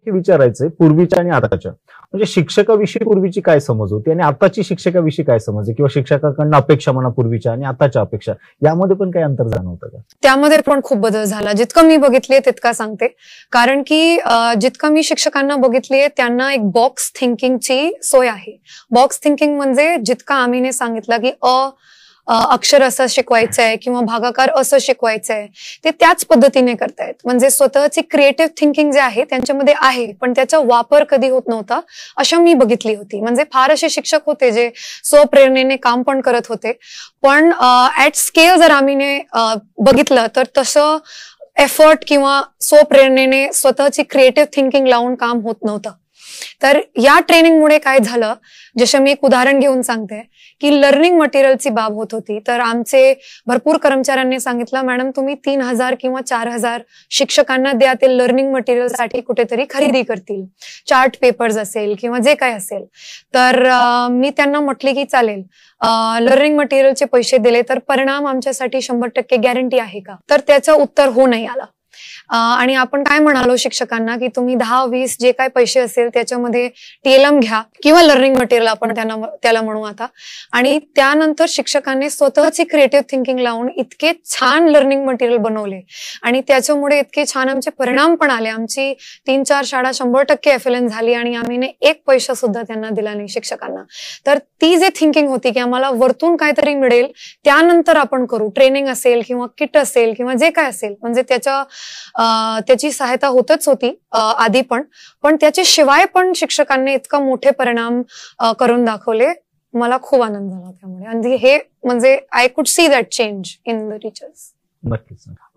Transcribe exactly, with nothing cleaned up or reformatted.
हे विचारायचंय पूर्वीच्या आणि आताच्या. म्हणजे शिक्षकाविषयी पूर्वीची काय समज होती आणि आताची शिक्षकाविषयी काय समज आहे, किंवा शिक्षकाकडनं अपेक्षा म्हणा पूर्वीच्या आणि आताच्या अपेक्षा, यामध्ये पण काही अंतर जाणवतं का? त्यामध्ये पण खूप बदल झाला. जितकं मी बघितलीये तितका सांगते. कारण की जितकं मी शिक्षकांना बघितलीये त्यांना एक बॉक्स थिंकिंगची सोय आहे. बॉक्स थिंकिंग म्हणजे जितका आम्हीने सांगितलं की अ अक्षर असं शिकवायचंय किंवा भागाकार असं शिकवायचंय, ते त्याच पद्धतीने करतायत. म्हणजे स्वतःची क्रिएटिव्ह थिंकिंग जे आहे त्यांच्यामध्ये आहे, पण त्याचा वापर कधी होत नव्हता अशा मी बघितली होती. म्हणजे फार असे शिक्षक होते जे स्वप्रेरणेने काम पण करत होते, पण ऍट स्केल जर आम्ही बघितलं तर तसं एफर्ट किंवा स्वप्रेरणेने स्वतःची क्रिएटिव्ह थिंकिंग लावून काम होत नव्हतं. तर या ट्रेनिंगमुळे काय झालं, जसं मी एक उदाहरण घेऊन सांगते की लर्निंग मटेरियलची बाब होत होती. तर आमचे भरपूर कर्मचाऱ्यांनी सांगितलं, मॅडम तुम्ही तीन हजार किंवा चार हजार शिक्षकांना द्या, ते लर्निंग मटेरियलसाठी कुठेतरी खरेदी करतील, चार्ट पेपर्स असेल किंवा जे काय असेल. तर मी त्यांना म्हटले की चालेल, लर्निंग मटेरियलचे पैसे दिले तर परिणाम आमच्यासाठी शंभर टक्के गॅरंटी आहे का? तर त्याचं उत्तर हो नाही आलं. आणि आपण काय म्हणालो शिक्षकांना की तुम्ही दहा वीस जे काय पैसे असेल त्याच्यामध्ये टीएलएम घ्या किंवा लर्निंग मटेरियल आपण त्यांना त्याला म्हणू आता. आणि त्यानंतर शिक्षकांनी स्वतःची क्रिएटिव्ह थिंकिंग लावून इतके छान लर्निंग मटेरियल बनवले आणि त्याच्यामुळे इतके छान आमचे परिणाम पण आले. आमची तीन चार शाळा शंभर टक्के एफएलएन झाली आणि आम्ही एक पैसा सुद्धा त्यांना दिला नाही शिक्षकांना. तर ती जे थिंकिंग होती की आम्हाला वरतून काहीतरी मिळेल त्यानंतर आपण करू, ट्रेनिंग असेल किंवा किट असेल किंवा जे काय असेल, म्हणजे त्याच्या त्याची सहायता होतच होती आधी पण पण त्याच्या शिवाय पण शिक्षकांनी इतका मोठे परिणाम करून दाखवले. मला खूप आनंद झाला त्यामुळे. आणि हे म्हणजे I could see that change in the teachers. नक्कीच.